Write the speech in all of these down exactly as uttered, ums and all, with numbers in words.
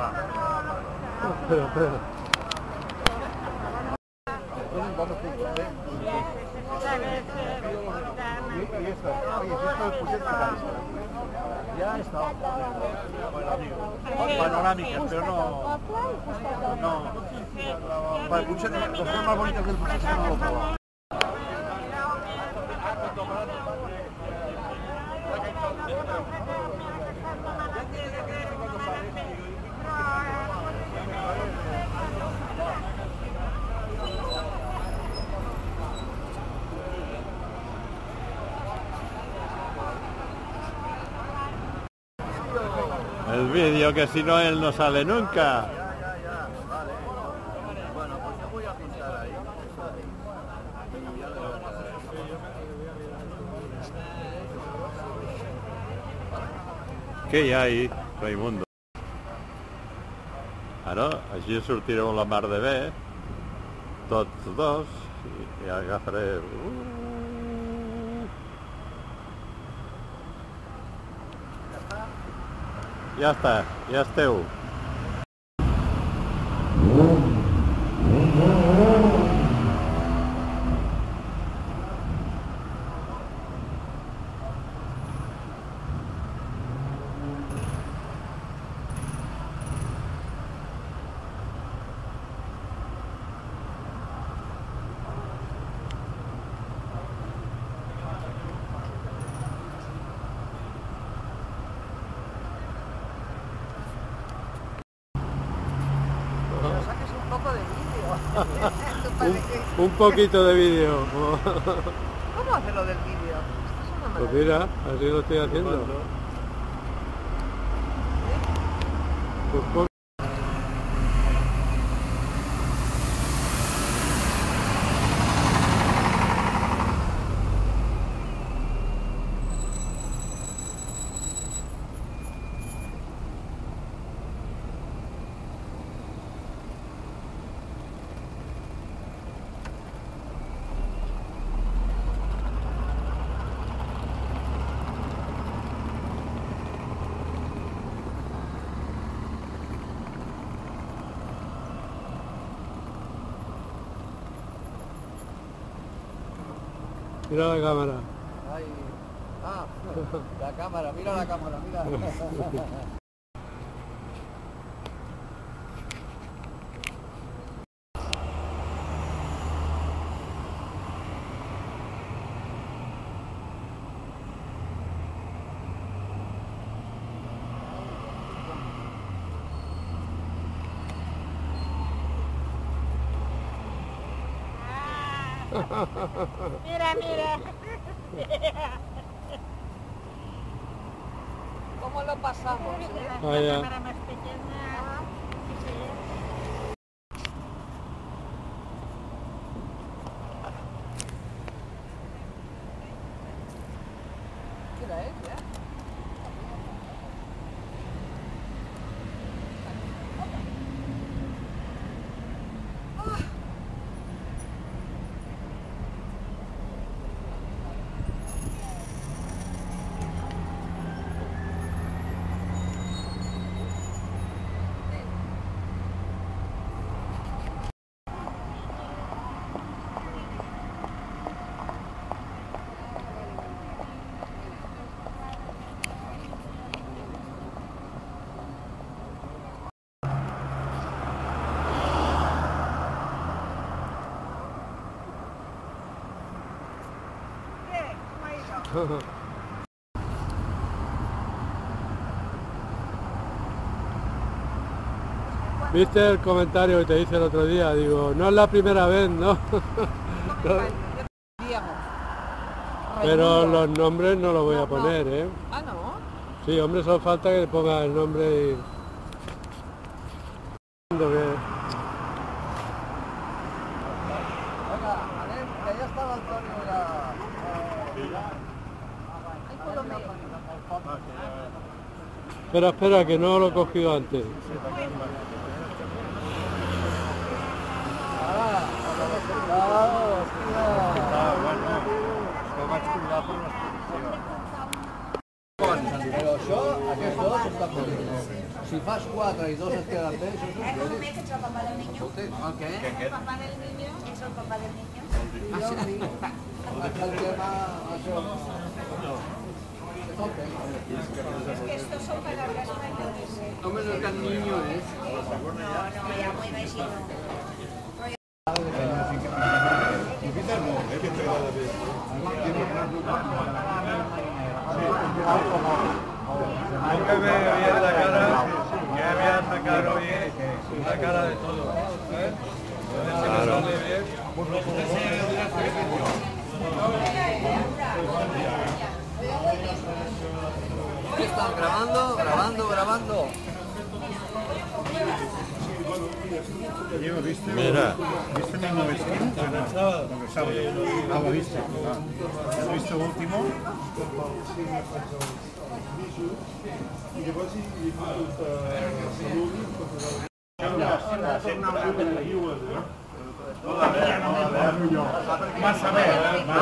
Espera, espera. Ya está. Panorámicas, pero no... No. Para el Puigset, las cosas más bonitas del Puigset no lo probado. El vídeo, que si no él no sale nunca. Ya, ya, ya, vale. Bueno, pues yo voy a pintar ahí. Què hi ha ahí, Raimundo? Ara, així sortireu la mar de bé, tots dos, i agafaré... Ja està, ja esteu. un, un poquito de vídeo. ¿Cómo hace lo del vídeo? Pues mira, así lo estoy haciendo. Pues pon... Mira la cámara. Ay. Ah, la cámara, mira la cámara, mira. Mira, mira. ¿Cómo lo pasamos? Ah, ya. Cámara más pequeña. Mira, eh, ya. ¿Viste el comentario que te hice el otro día? Digo, no es la primera vez, ¿no? Pero los nombres no los voy a poner, ¿eh? Ah, ¿no? Sí, hombre, solo falta que le ponga el nombre y... Venga, a ver, que allá estaba Antonio de la... Espera, espera, que no lo he cogido antes. Però això, aquests dos estan molt bé. Si fas quatre i dos es queden bé, això és Eh, un moment, que ets el papà del niño. el què? El papá del niño. Ets el papà del niño. El tema, això... Es que estos son palabras mayores. Home, no és que niño és. No, no, ya muy vecino. Hay que ver bien la cara, que voy a sacar hoy la cara de todo. ¿Eh? A ver si me sale bien. ¿Están grabando? Grabando, grabando. Mira. ¿Viste mil novecientos? No, el sábado. Ah, lo viste. Ah. ¿Has visto último? Más a ver.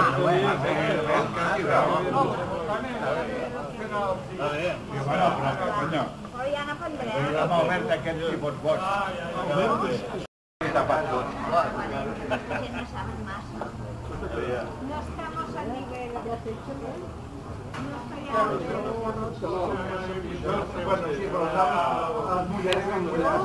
Bueno, però, coño, Però ja n'aprendrem. vam a veure d'aquest tipus boig. Tapat tot. Que no saben massa. No estamos al nivel. Bueno, sí, però les mulleres que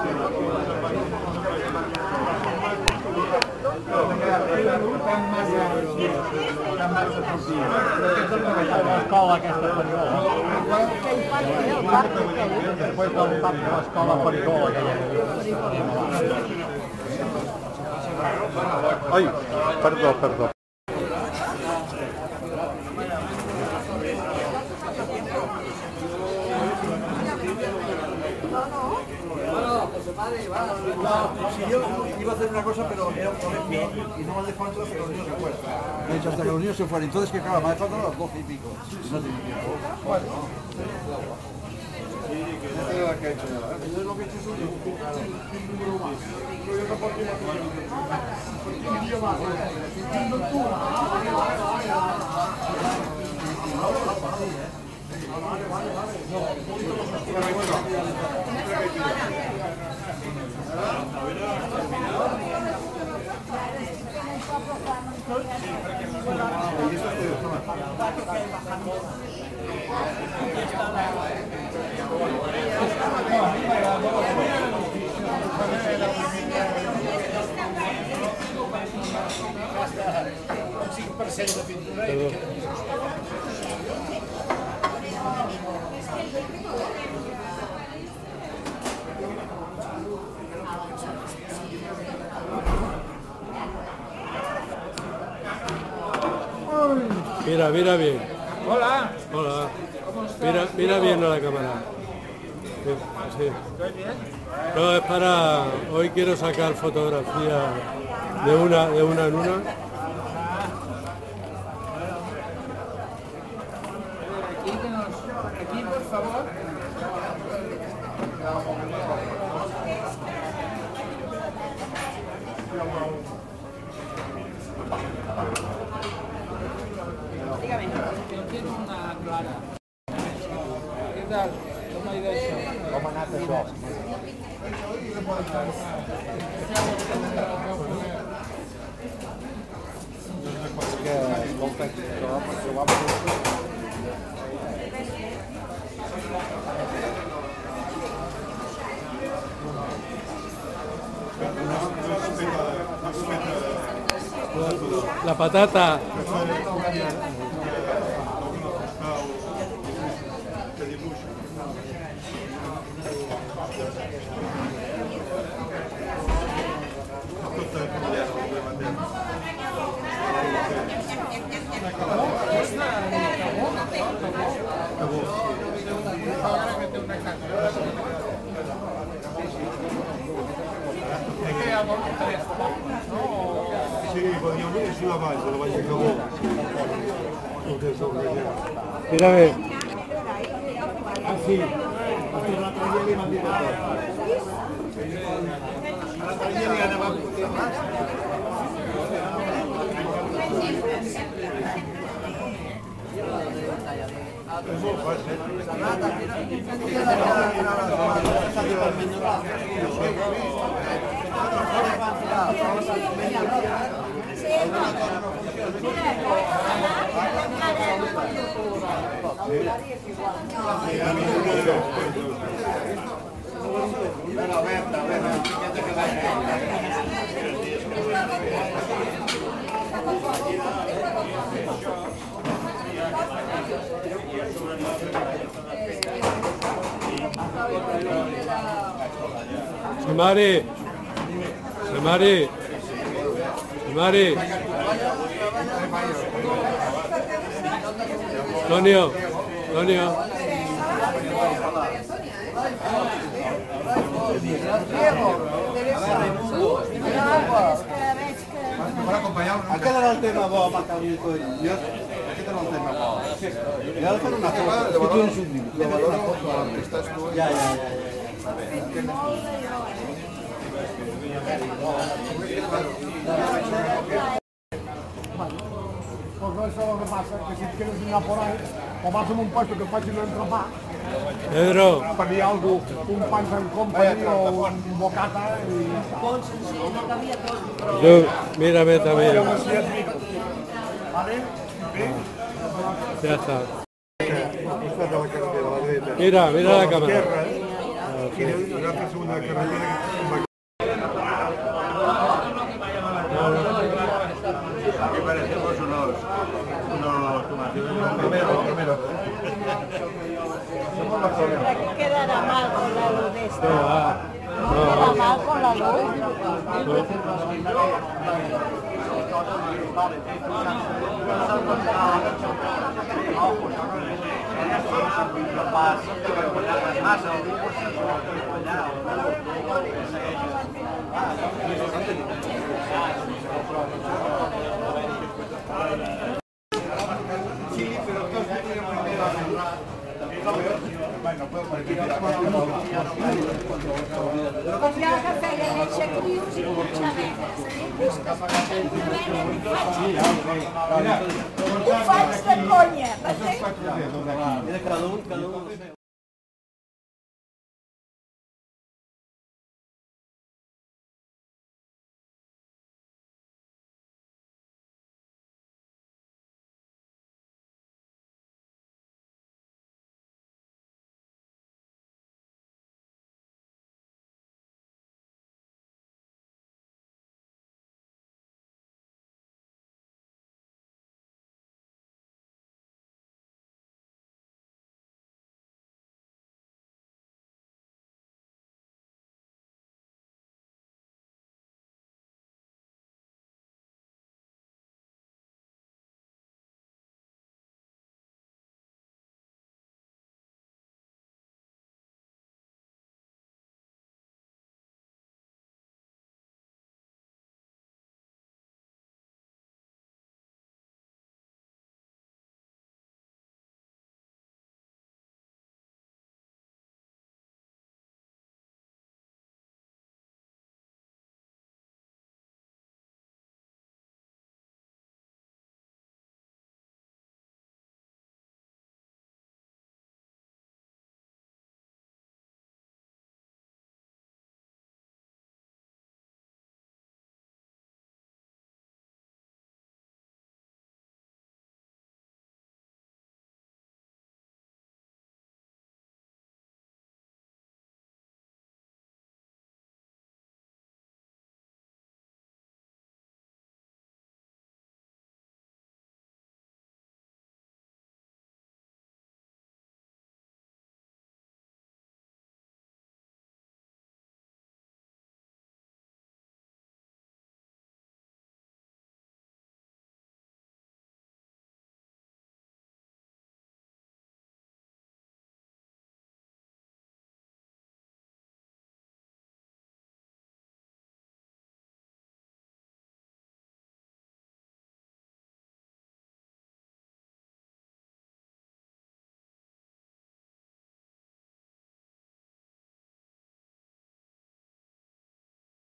l'escola aquesta perigola. Després del parc de l'escola perigola aquella. Ai, perdó, perdó. Si yo iba a hacer una cosa, pero era un colegio y no me dejó entrar hasta que los niños se fueran. Me he dicho hasta que los niños se fueran. Entonces, que claro, me ha dejado entrar a las doce y pico. No tenía tiempo. Bueno. Entonces lo que he hecho es un número más. Pero yo tampoco quiero un vídeo más. Vale, vale, vale. Mira, mira bien. Hola. Hola. Mira, mira bien a la cámara. Sí, sí. No, es para... Hoy quiero sacar fotografía de una, de una en una. Aquí, por favor. Dígame. Yo quiero una clara. ¿Qué tal? ¿Cómo ha ido eso? Com ha anat això? És que, escolta, trobava... La patata. Sí, quan jo vull és una base, la base que vol. Mira bé. Ah, sí. Hasta l'altre dia li van dir tot. L'altre dia li anaven fotent més. Semari, Semari, Semari, Antonio, Antonio. Ha quedat el tema bo, Macalito? Jo, aquest era el tema bo. I ara fer una foto. Si tu tens un vídeo. He fet una foto. Ja, ja, ja. Pues no, eso es lo que pasa, que si quieres ir a por ahí, o vas a un puesto que faci un entrepà, Pedro, per dir algú, un pans en company o un bocata i... yo, mírame también. Ya está. Mira, mira la cámara. Aquí parecemos unos, unos tomatillos. Primero, primero. Quedará mal con la luz de esta. No, va. Queda mal con la luz. Comprar cafè de leche crius i cucharetes. Ho faig de conya. Cada un, cada un.